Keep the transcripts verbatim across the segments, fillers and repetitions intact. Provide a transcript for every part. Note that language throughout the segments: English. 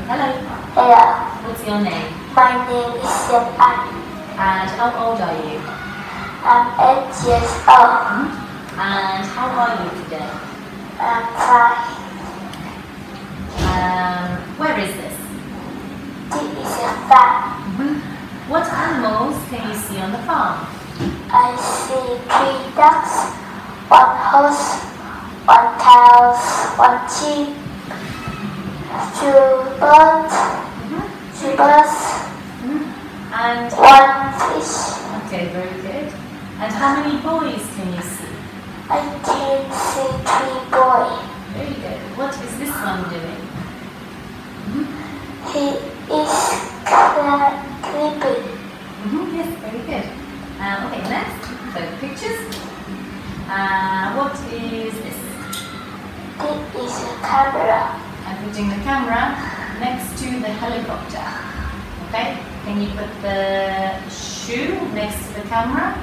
Hello. Hello. What's your name? My name is Xian An. And how old are you? I'm eight years old. Mm-hmm. And how are you today? I'm five. Um, where is this? This is a farm. Mm-hmm. What animals can you see on the farm? I see three ducks, one horse, one cow, one sheep, two birds, Mm-hmm. two birds, Mm-hmm. And one fish. okay, very good. And how many boys can you see? I can see three boys. Very good. What is this one doing? Mm-hmm. He is sleeping. Mm-hmm. Yes, very good. Um, okay, next. So pictures. Uh, what is this? This is a camera. I'm putting the camera next to the helicopter. Okay? Can you put the shoe next to the camera?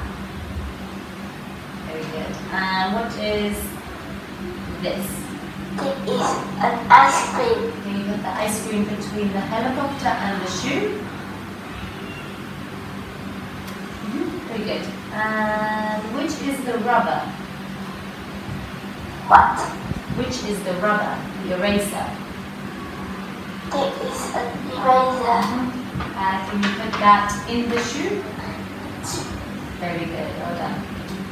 Very good. And what is this? This is an ice cream. Can you put the ice cream between the helicopter and the shoe? Mm-hmm. Very good. And which is the rubber? What? Which is the rubber? The eraser. This is an eraser. Mm-hmm. Uh, can you put that in the shoe? Very good. Well done.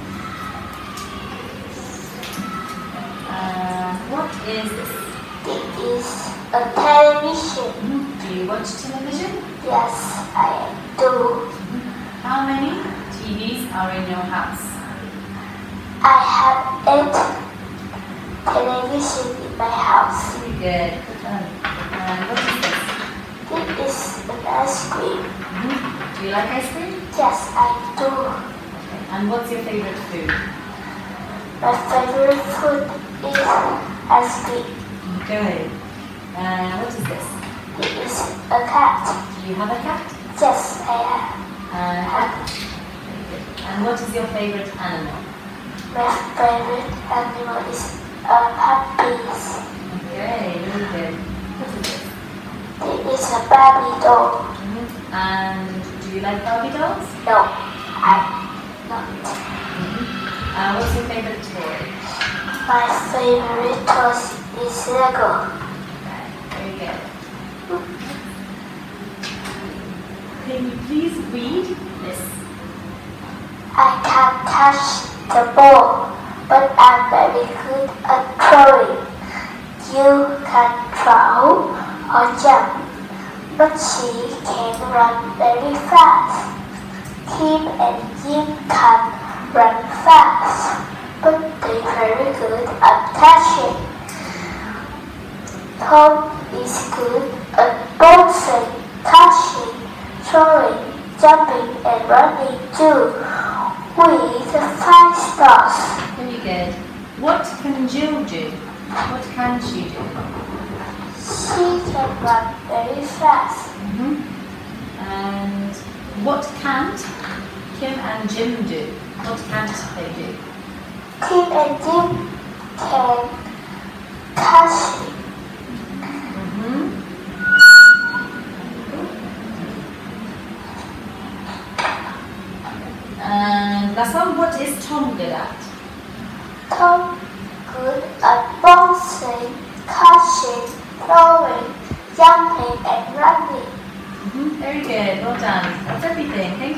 Uh, what is this? This is a television. Mm-hmm. Do you watch television? Yes, I do. Mm-hmm. How many T Vs are in your house? I have eight television in my house. Very good. Good done. And what is this? This is an ice cream. Mm-hmm. Do you like ice cream? Yes, I do. Okay. And what's your favorite food? My favorite food is ice cream. Good. And what is this? This is a cat. Do you have a cat? Yes, I have. And, very good. And what is your favorite animal? My favorite animal is a puppies. Okay, very good. What is this? This is a Barbie doll. Mm-hmm. And do you like Barbie dolls? No, I not. Mm-hmm. Uh, what's your favorite toy? My favorite toy is Lego. Okay, very good. Can you please read this? I can't touch the ball, but I'm very good at throwing. You can throw or jump, but she can run very fast. Kim and Jim can run fast, but they're very good at catching. Tom is good at bouncing, catching, throwing, jumping, and running too, with five stars. Very good. What can Jill do? What can she do? She can run very fast. Mm-hmm. And what can't Kim and Jim do? What can't they do? Kim and Jim can catch. Mm-hmm. And last one, what is Tom good at? Tom good at bouncing, catching, throwing, jumping, and running. Mm-hmm. Very good, well done. That's everything. Thank you.